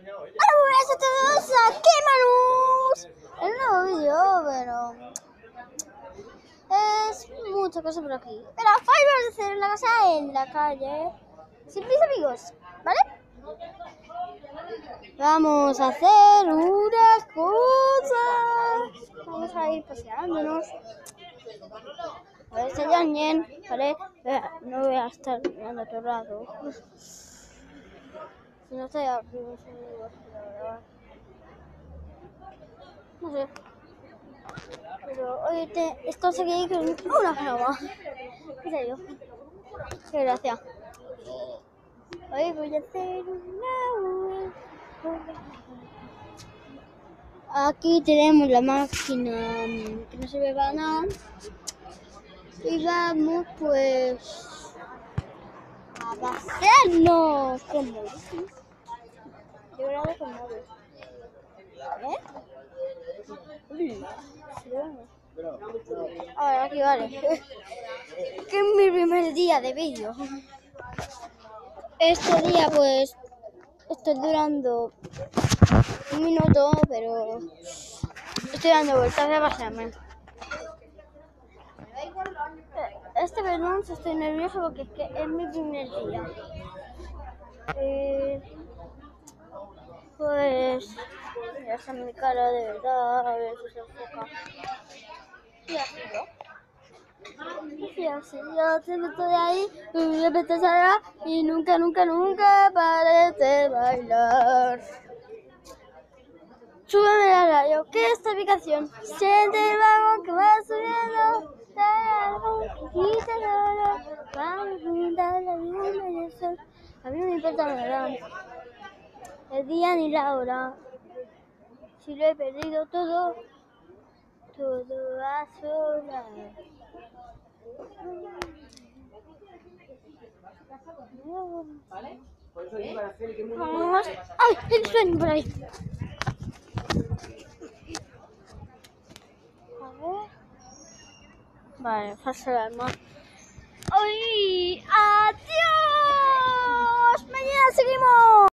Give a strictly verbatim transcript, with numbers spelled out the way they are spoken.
Hola, buenas a todos, aquí Manus. En un nuevo vídeo, pero es mucha cosa por aquí. Pero hoy vamos a hacer una cosa en la calle, sin mis amigos, ¿vale? Vamos a hacer unas cosas. Vamos a ir paseándonos. A ver si hay alguien, ¿vale? No voy a estar mirando todo el rato. Si no estoy aquí, no sé, no sé. Pero hoy te, esto se queda con una broma. En serio. Qué gracia. Hoy voy a hacer una... Aquí tenemos la máquina que no sirve para nada. Y vamos pues a pasearnos con móvil. Yo grabo con móvil. ¿Eh? A ver, aquí vale. Que es mi primer día de vídeo. Este día pues estoy durando un minuto, pero estoy dando vueltas de pasearme. Este verano estoy nervioso porque es que es mi primer día. Eh, pues ya está mi cara de verdad, a ver si se enfoca. Y así, ¿no? Y así, yo siempre estoy ahí, y me empezará y nunca, nunca, nunca parece bailar. Súbeme la radio, que esta aplicación siente el vagón que va subiendo. Vamos a juntar la luna y el sol. A mí no me importa nada, el día ni la hora. Si lo he perdido todo, todo a solas. Vamos. ¡Ay! El sueño por ahí. A ver. Vale, falsa alarma. ¡Ay! ¡Adiós! Mañana seguimos.